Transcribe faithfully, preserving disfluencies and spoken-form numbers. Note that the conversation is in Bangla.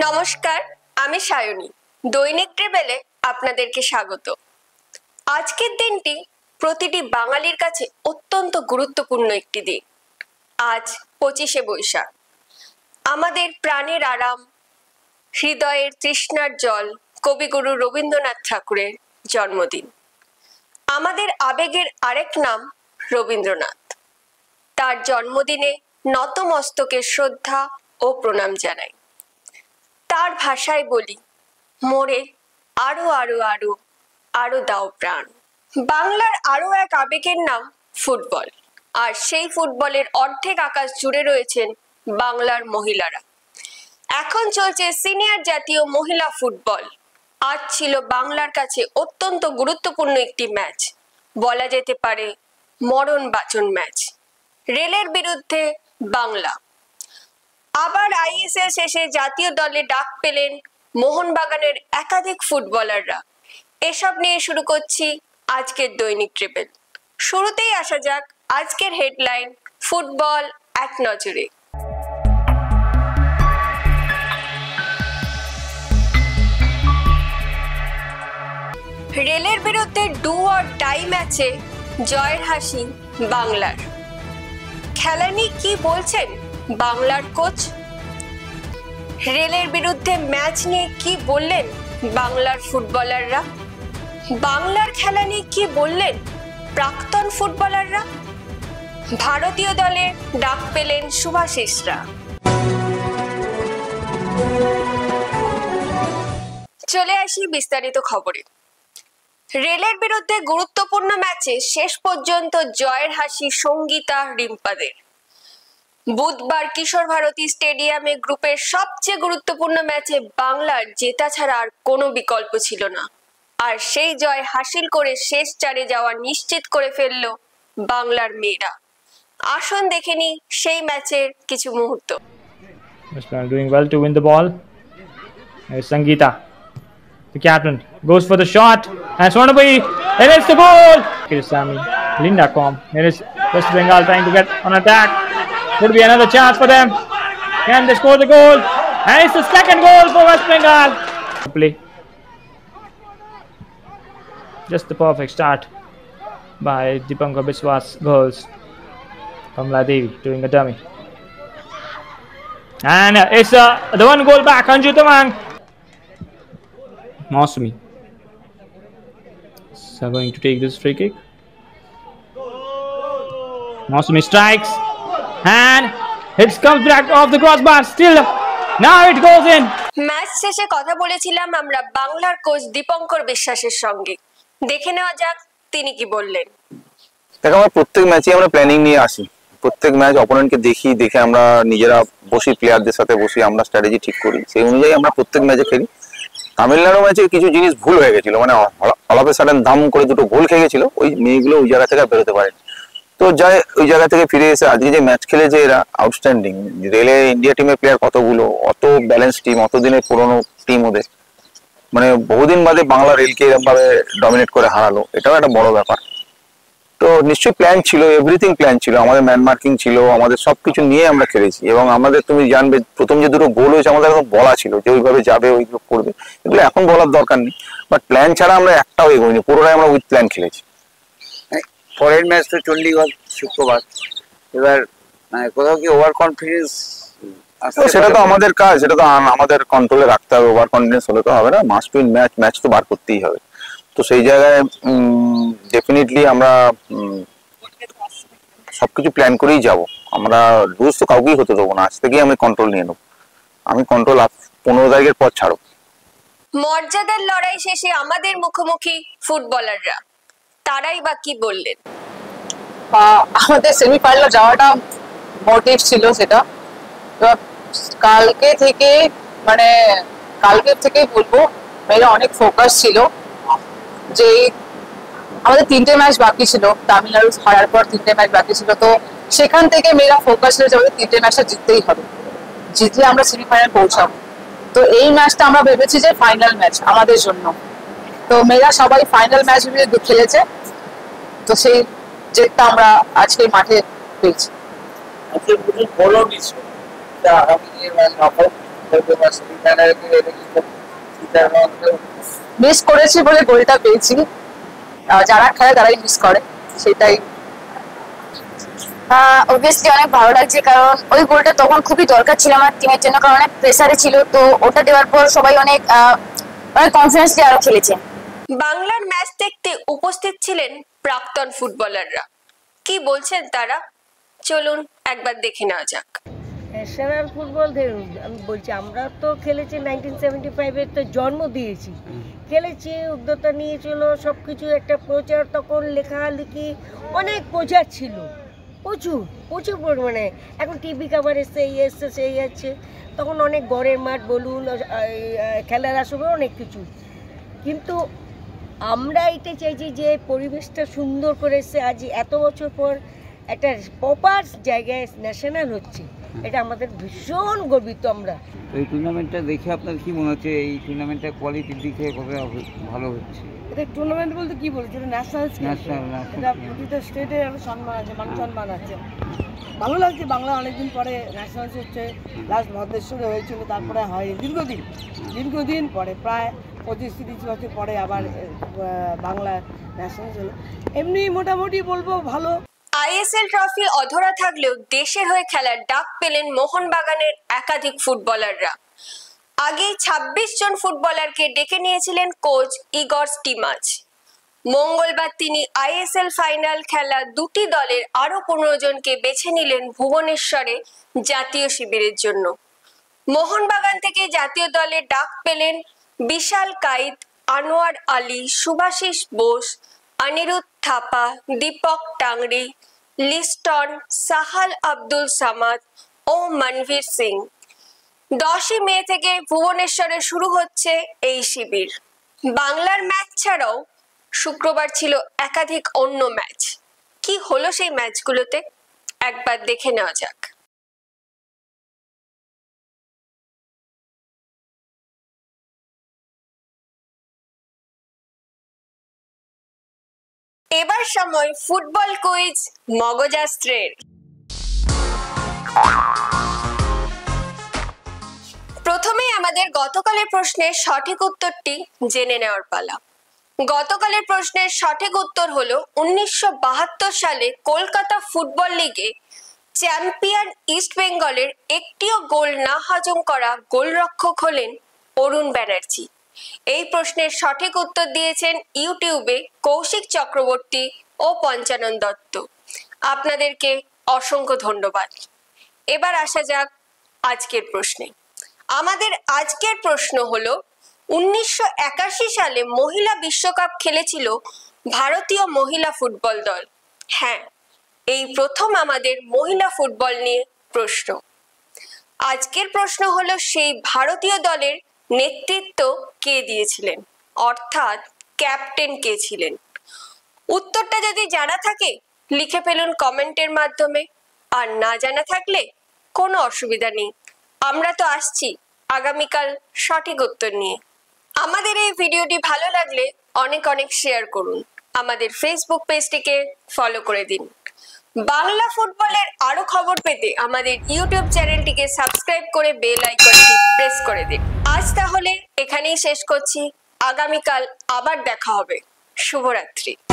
নমস্কার, আমি সায়নী। দৈনিক ট্রেবেলে আপনাদেরকে স্বাগত। আজকের দিনটি প্রতিটি বাঙালির কাছে অত্যন্ত গুরুত্বপূর্ণ একটি দিন। আজ পঁচিশে বৈশাখ, আমাদের প্রাণের আরাম, হৃদয়ের তৃষ্ণার জল কবিগুরু রবীন্দ্রনাথ ঠাকুরের জন্মদিন। আমাদের আবেগের আরেক নাম রবীন্দ্রনাথ। তার জন্মদিনে নতমস্তকে শ্রদ্ধা ও প্রণাম জানাই। তার ভাষায় বলি, মোরে আরো আরো আরো আরো দাও প্রাণ। বাংলার আরো এক আবেগের নাম ফুটবল, আর সেই ফুটবলের অর্ধেক আকাশ জুড়ে রয়েছেন বাংলার মহিলারা। এখন চলছে সিনিয়র জাতীয় মহিলা ফুটবল। আজ ছিল বাংলার কাছে অত্যন্ত গুরুত্বপূর্ণ একটি ম্যাচ, বলা যেতে পারে মরণ বাঁচন ম্যাচ। রেলের বিরুদ্ধে বাংলা। আবার আইএসএল শেষে জাতীয় দলে ডাক পেলেন মোহনবাগানের একাধিক ফুটবলাররা। এসব নিয়ে শুরু করছি আজকের দৈনিক ট্রেবেল। শুরুতেই আসা যাক আজকের হেডলাইন, ফুটবল এক নজরে। রেলের বিরুদ্ধে ডু অর ডাই ম্যাচে জয়ের হাসি বাংলার। খেলা নিয়ে কি বলছেন বাংলার কোচ? রেলের বিরুদ্ধে ম্যাচ নিয়ে কি বললেন বাংলার ফুটবলাররা? বাংলার খেলা নিয়ে কি বললেন প্রাক্তন ফুটবলাররা? ভারতীয় দলে ডাক পেলেন শুভাশিসরা। চলে আসি বিস্তারিত খবরে। রেলের বিরুদ্ধে গুরুত্বপূর্ণ ম্যাচে শেষ পর্যন্ত জয়ের হাসি সঙ্গীতা রিম্পাদের। বুধবার কিশোর ভারতী স্টেডিয়ামে গ্রুপের সবচেয়ে গুরুত্বপূর্ণ ম্যাচে বাংলার জেতা ছাড়া আর কোনো বিকল্প ছিল না, আর সেই জয় হাসিল করে শেষ চারে যাওয়া নিশ্চিত করে ফেলল বাংলার মেয়েরা। আসুন দেখে নি সেই ম্যাচের কিছু মুহূর্ত। Doing well to win the ball. There's Sangeeta, the captain, goes for the shot, and Swarnabai, and it's the goal. Here's Sammy, Linda Com. Here is West Bengal trying to get on attack. Could be another chance for them. Can they score the goal? And it's the second goal for West Bengal. Play. Just the perfect start by Dipankar Biswas girls. Kamala Devi doing a dummy. And it's uh, the one goal back. Anju Tamang. Mausumi. So going to take this free kick. Mausumi strikes. And it comes back off the crossbar. Still, now it goes in. Match শেষে কথা বলেছিলাম আমরা বাংলার কোচ দীপঙ্কর বিশ্বাসের সঙ্গে। দেখে নেওয়া যাক তিনি কি বললেন। দেখো, আমরা প্রত্যেক ম্যাচে আমরা প্ল্যানিং নিয়ে আসি। প্রত্যেক ম্যাচ অপোনেন্টকে দেখি, দেখে আমরা নিজেরা বসি, প্লেয়ারদের সাথে বসি, আমরা স্ট্র্যাটেজি ঠিক করি, সেই অনুযায়ী আমরা প্রত্যেক ম্যাচে খেলি। তামিলনাড়ু ম্যাচে কিছু জিনিস ভুল হয়ে গেছিল, মানে অল অফ এ সাডেন দাম করে দুটো গোল খেয়ে গেছিল, ওই মেয়েগুলো ওই জায়গা থেকে বেরোতে পারেনি। তো যাই ওই জায়গা থেকে ফিরে এসে আজকে যে ম্যাচ খেলেছে এরা আউটস্ট্যান্ডিং। রেলে ইন্ডিয়া টিমের প্লেয়ার কতগুলো, অত ব্যালেন্স টিম, অত দিনের পুরোনো টিম ওদের, মানে বহুদিন বাদে বাংলা রেলকে এরকম ভাবে ডমিনেট করে হারালো, এটাও একটা বড় ব্যাপার। তো নিশ্চয়ই প্ল্যান ছিল, এভরিথিং প্ল্যান ছিল, আমাদের ম্যান মার্কিং ছিল, আমাদের সবকিছু নিয়ে আমরা খেলেছি। এবং আমাদের তুমি জানবে প্রথম যে দুটো গোল হয়েছে আমাদের এখন বলা ছিল যে ওইভাবে যাবে, ওইগুলো করবে, এগুলো এখন বলার দরকার নেই। বাট প্ল্যান ছাড়া আমরা একটাও এগোইনি, পুরোটাই আমরা উইথ প্ল্যান খেলেছি। পরের ম্যাচ তো চণ্ডীগড় শুক্রবার, এবার মানে কোথাও কি ওভার কনফিডেন্স? সেটা তো আমাদের কাজ, সেটা তো আমাদের কন্ট্রোলে রাখতে হবে। ওভার কনফিডেন্স হলে তো হবে না, মাস্ট উইন ম্যাচ, ম্যাচ তো বার করতেই হবে। তো সেই জায়গায় ডেফিনেটলি আমরা সবকিছু প্ল্যান করেই যাব। আমরা লুজ তো কাউকেই হতে দেবো না, আজ থেকেই আমি কন্ট্রোল নিয়ে নেবো। আমি কন্ট্রোল পনেরো তারিখের পর ছাড়ো। মর্যাদার লড়াই শেষে আমাদের মুখোমুখি ফুটবলাররা, তারাই বা কি বললেন। আমাদের সেমিফাইনালে যাওয়াটা মোটিভ ছিল, সেটা কালকে থেকে মানে কালকে থেকে বলবো মেয়েরা অনেক ফোকাস ছিল। যে আমাদের তিনটে ম্যাচ বাকি ছিল, তামিলনাড়ু হারার পর তিনটে ম্যাচ বাকি ছিল, তো সেখান থেকে মেয়েরা ফোকাস ছিল যে আমাদের তিনটে ম্যাচটা জিততেই হবে, জিতলে আমরা সেমিফাইনাল পৌঁছাবো। তো এই ম্যাচটা আমরা ভেবেছি যে ফাইনাল ম্যাচ আমাদের জন্য। তো মেয়েরা সবাই ফাইনাল ম্যাচ ভেবে খেলেছে, তো সেই জেতটা আমরা আজকে মাঠে পেয়েছি। মিস করেছি বলে গোলটা পেয়েছি, আহ, যারা খেলে তারাই মিস করে, সেটাই। অবভিয়াসলি অনেক ভালো লাগছে, কারণ ওই গোলটা তখন খুবই দরকার ছিল আমার টিমের জন্য, কারণ অনেক প্রেসারে ছিল। তো ওটা দেওয়ার পর সবাই অনেক আহ, অনেক কনফিডেন্স দিয়ে আরো খেলেছে। বাংলার ম্যাচ দেখতে উপস্থিত ছিলেন প্রাক্তন ফুটবলাররা। কি বলছেন তারা, চলুন একবার দেখে নেওয়া যাক। ন্যাশনাল ফুটবল ধরুন, আমি বলছি আমরা তো খেলেছি নাইনটিন সেভেন্টি ফাইভের তো জন্ম দিয়েছি, খেলেছি, উদ্যোক্তা নিয়েছিল, সব কিছু একটা প্রচার, তখন লেখালেখি অনেক প্রচার ছিল, প্রচুর প্রচুর পরিমাণে। এখন টিভি কাভার এসছে, এই এসছে, সেই আছে, তখন অনেক গড়ের মাঠ বলুন, খেলার আসবে অনেক কিছু। কিন্তু আমরা এটা চাইছি যে পরিবেশটা সুন্দর করে এসছে, আজ এত বছর পর একটা প্রপার জায়গায় ন্যাশনাল হচ্ছে, এটা আমাদের ভীষণ গর্বিত আমরা। এই টুর্নামেন্টটা দেখে আপনার কি মনে হচ্ছে, এই টুর্নামেন্টটা কোয়ালিটির দিকে কবে ভালো হচ্ছে? এটা টুর্নামেন্ট বলতে কি বলছে, এটা ন্যাশনাল ন্যাশনাল এটা প্রতিটা স্টেটে একটা সম্মান আছে, মান সম্মান আছে। ভালো লাগছে, বাংলা অনেকদিন পরে ন্যাশনাল হচ্ছে, লাস্ট ভদ্রেশ্বরে হয়েছিল, তারপরে হয় দীর্ঘদিন দীর্ঘদিন পরে, প্রায় পঁচিশ তিরিশ বছর পরে আবার বাংলা ন্যাশনাল হলো। এমনি মোটামুটি বলবো ভালো। আইএসএল ট্রফি অধরা থাকলেও দেশের হয়ে খেলার ডাক পেলেন মোহনবাগানের একাধিক ফুটবলাররা। আগেই ছাব্বিশ জন ফুটবলারকে ডেকে নিয়েছিলেন কোচ ইগর স্টিমাচ। মঙ্গলবার তিনি আইএসএল ফাইনাল খেলা দুটি দলের আরো পনেরো জনকে বেছে নিলেন ভুবনেশ্বরে জাতীয় শিবিরের জন্য। মোহনবাগান থেকে জাতীয় দলে ডাক পেলেন বিশাল কাইত, আনোয়ার আলী, শুভাশিস বোস, অনিরুদ্ধ থাপা, দীপক টাংরি, লিস্টন, সাহাল আব্দুল সামাদ ও মনভীর সিং। দশই মে থেকে ভুবনেশ্বরে শুরু হচ্ছে এই শিবির। বাংলার ম্যাচ ছাড়াও শুক্রবার ছিল একাধিক অন্য ম্যাচ। কি হলো সেই ম্যাচগুলোতে, একবার দেখে নেওয়া যাক। এবার সময় ফুটবল কুইজ মগজাস্ত্রের। প্রথমেই আমাদের গতকালের প্রশ্নের সঠিক উত্তরটি জেনে নেওয়ার পালা। গতকালের প্রশ্নের সঠিক উত্তর হলো উনিশশো বাহাত্তর সালে কলকাতা ফুটবল লিগে চ্যাম্পিয়ন ইস্ট বেঙ্গলের একটিও গোল না হজম করা গোলরক্ষক হলেন অরুণ ব্যানার্জি। এই প্রশ্নের সঠিক উত্তর দিয়েছেন ইউটিউবে কৌশিক চক্রবর্তী ও পঞ্চানন দত্ত। আপনাদেরকে অসংখ্য ধন্যবাদ। এবার আসা যাক আজকের প্রশ্নে। আমাদের আজকের প্রশ্ন হলো উনিশশো একাশি সালে মহিলা বিশ্বকাপ খেলেছিল ভারতীয় মহিলা ফুটবল দল। হ্যাঁ, এই প্রথম আমাদের মহিলা ফুটবল নিয়ে প্রশ্ন। আজকের প্রশ্ন হলো সেই ভারতীয় দলের নেতৃত্ব কে দিয়েছিলেন, অর্থাৎ ক্যাপ্টেন কে ছিলেন। উত্তরটা যদি জানা থাকে লিখে ফেলুন কমেন্টের মাধ্যমে, আর না জানা থাকলে কোনো অসুবিধা নেই, আমরা তো আসছি আগামীকাল সঠিক উত্তর নিয়ে। আমাদের এই ভিডিওটি ভালো লাগলে অনেক অনেক শেয়ার করুন, আমাদের ফেসবুক পেজটিকে ফলো করে দিন। বাংলা ফুটবলের আরো খবর পেতে আমাদের ইউটিউব চ্যানেলটিকে সাবস্ক্রাইব করে বেল আইকনটি প্রেস করে দিন। আজ তাহলে এখানেই শেষ করছি, আগামীকাল আবার দেখা হবে। শুভরাত্রি।